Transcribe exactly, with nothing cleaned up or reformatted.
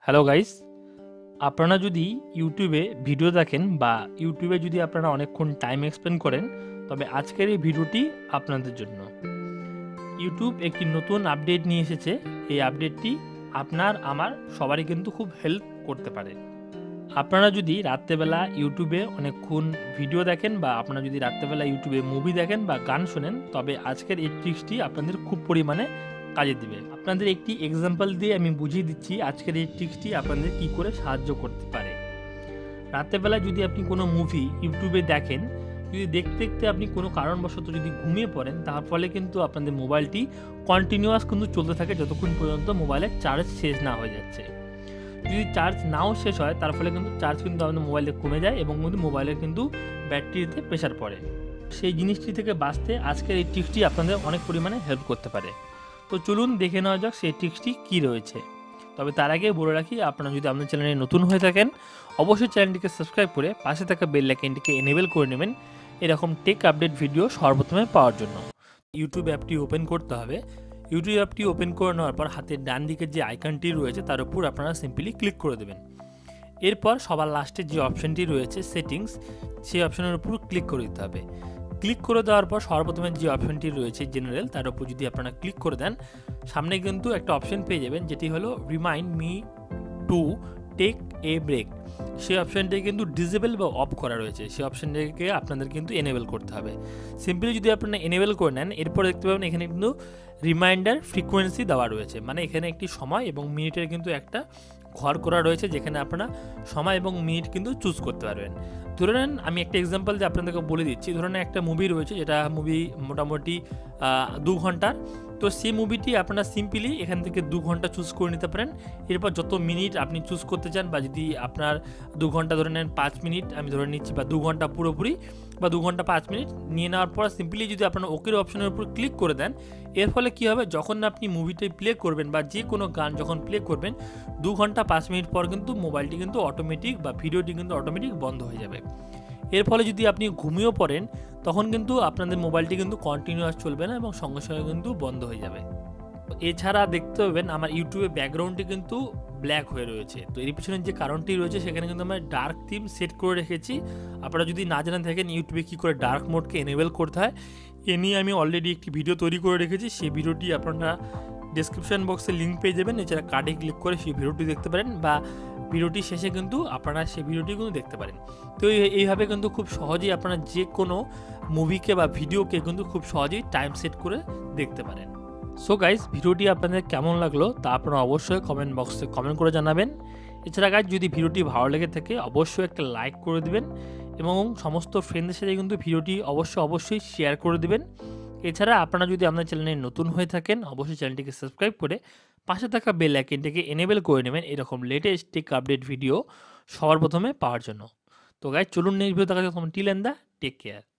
Hello guys, আপনারা যদি ইউটিউবে ভিডিও দেখেন বা ইউটিউবে যদি আপনারা অনেকক্ষণ টাইম এক্সপেন্ড করেন, তবে আজকের এই ভিডিওটি আপনাদের জন্য। ইউটিউব একটি নতুন আপডেট নিয়ে এসেছে। এই আপডেটটি আপনার আমার সবারই কিন্তু খুব হেল্প করতে পারে। আপনারা যদি রাত্রেবেলা ইউটিউবে অনেকক্ষণ ভিডিও দেখেন বা আপনারা যদি রাত্রেবেলা ইউটিউবে মুভি দেখেন বা গান শোনেন, তবে আজকের এই ট্রিক্সটি আপনাদের খুব পরিমাণে কাজে দিবে। আপনাদের একটি এক্সাম্পল দিয়ে আমি বুঝিয়ে দিচ্ছি আজকের এই ট্রিক্সটি আপনাদের কি করে সাহায্য করতে পারে। রাত্রেবেলা যদি আপনি কোনো মুভি ইউটিউবে দেখেন, যদি দেখতে দেখতে আপনি কোনো কারণবশত যদি ঘুমিয়ে পড়েন, তার ফলে কিন্তু আপনাদের মোবাইলটি কন্টিনিউয়াস কিন্তু চলতে থাকে যতক্ষণ পর্যন্ত মোবাইলের চার্জ শেষ না হয়ে যাচ্ছে। যদি চার্জ নাও শেষ হয়, তার ফলে কিন্তু চার্জ কিন্তু আমাদের মোবাইলে কমে যায় এবং কিন্তু মোবাইলের কিন্তু ব্যাটারিতে প্রেশার পড়ে। সেই জিনিসটি থেকে বাঁচতে আজকের এই ট্রিক্সটি আপনাদের অনেক পরিমাণে হেল্প করতে পারে। তো চলুন দেখে নেওয়া যাক সেই ট্রিক্সটি কী রয়েছে। তবে তার আগে বলে রাখি, আপনারা যদি আমাদের চ্যানেলে নতুন হয়ে থাকেন, অবশ্যই চ্যানেলটিকে সাবস্ক্রাইব করে পাশে থাকা বেল আইকনটিকে এনেবেল করে নেবেন এরকম টেক আপডেট ভিডিও সর্বপ্রথমে পাওয়ার জন্য। ইউটিউব অ্যাপটি ওপেন করতে হবে। ইউটিউব অ্যাপটি ওপেন করে নেওয়ার পর হাতের ডান দিকের যে আইকনটি রয়েছে তার উপর আপনারা সিম্পলি ক্লিক করে দেবেন। এরপর সবার লাস্টে যে অপশানটি রয়েছে সেটিংস, সেই অপশানের উপর ক্লিক করে দিতে হবে। ক্লিক করে দেওয়ার পর সর্বপ্রথমে যে অপশানটি রয়েছে জেনারেল, তার উপর যদি আপনারা ক্লিক করে দেন, সামনে কিন্তু একটা অপশান পেয়ে যাবেন যেটি হলো remind me to take a break. সেই অপশানটি কিন্তু ডিসেবল বা অফ করা রয়েছে, সেই অপশানটিকে আপনাদের কিন্তু এনেবেল করতে হবে। সিম্পলি যদি আপনারা এনেবেল করে নেন, এরপর দেখতে পাবেন এখানে কিন্তু রিমাইন্ডার ফ্রিকোয়েন্সি দেওয়া রয়েছে, মানে এখানে একটি সময় এবং মিনিটের কিন্তু একটা ঘর করা রয়েছে যেখানে আপনারা সময় এবং মিনিট কিন্তু চুজ করতে পারবেন। ধরে নেন, আমি একটা এক্সাম্পল দিয়ে আপনাদেরকে বলে দিচ্ছি। ধরে নেন একটা মুভি রয়েছে যেটা মুভি মোটামুটি দু ঘন্টার, তো সেই মুভিটি আপনারা সিম্পলি এখান থেকে দু ঘন্টা চুজ করে নিতে পারেন। এরপর যত মিনিট আপনি চুজ করতে চান, বা যদি আপনার দু ঘন্টা ধরে নেন পাঁচ মিনিট আমি ধরে নিচ্ছি, বা দু ঘন্টা পুরোপুরি বা দু ঘন্টা পাঁচ মিনিট নিয়ে নেওয়ার পর সিম্পলি যদি আপনার ওকের অপশনের উপর ক্লিক করে দেন, এর ফলে কী হবে, যখন আপনি মুভিটি প্লে করবেন বা যে কোনো গান যখন প্লে করবেন, দু ঘন্টা পাঁচ মিনিট পর কিন্তু মোবাইলটি কিন্তু অটোমেটিক বা ভিডিওটি কিন্তু অটোমেটিক বন্ধ হয়ে যাবে। এর ফলে যদি আপনি ঘুমিয়েও পড়েন, তখন কিন্তু আপনাদের মোবাইলটি কিন্তু কন্টিনিউয়াস চলবে না এবং সঙ্গে সঙ্গে কিন্তু বন্ধ হয়ে যাবে। এছাড়া দেখতে পাবেন আমার ইউটিউবে ব্যাকগ্রাউন্ডটি কিন্তু ব্ল্যাক হয়ে রয়েছে। তো এর পিছনে যে কারণটি রয়েছে, সেখানে কিন্তু আমরা ডার্ক থিম সেট করে রেখেছি। আপনারা যদি না জানেন থাকেন ইউটিউবে কী করে ডার্ক মোডকে এনেবেল করতে হয়, এ নিয়ে আমি অলরেডি একটি ভিডিও তৈরি করে রেখেছি। সেই ভিডিওটি আপনারা ডেসক্রিপশন বক্সে লিঙ্ক পেয়ে যাবেন। এছাড়া কার্ডে ক্লিক করে সেই ভিডিওটি দেখতে পারেন, বা ভিডিওটি শেষে কিন্তু আপনারা সেই ভিডিওটি কিন্তু দেখতে পারেন। তো এইভাবে কিন্তু খুব সহজেই আপনারা যে কোনো মুভিকে বা ভিডিওকে কিন্তু খুব সহজেই টাইম সেট করে দেখতে পারেন। সো গাইজ, ভিডিওটি আপনাদের কেমন লাগলো তা আপনারা অবশ্যই কমেন্ট বক্সে কমেন্ট করে জানাবেন। এছাড়া গাইজ, যদি ভিডিওটি ভালো লেগে থাকে অবশ্যই একটা লাইক করে দিবেন এবং সমস্ত ফ্রেন্ডদের সাথে কিন্তু ভিডিওটি অবশ্যই অবশ্যই শেয়ার করে দিবেন। এছাড়া আপনারা যদি আপনার চ্যানেলে নতুন হয়ে থাকেন, অবশ্যই চ্যানেলটিকে সাবস্ক্রাইব করে পাশে থাকা বেল আইকনটিকে এনেবেল করে নেবেন এরকম লেটেস্ট টেক আপডেট ভিডিও সবার প্রথমে পাওয়ার জন্য। তো গাইজ, চলুন নেক্সট ভিডিও দেখা যাচ্ছে। Till and the take care.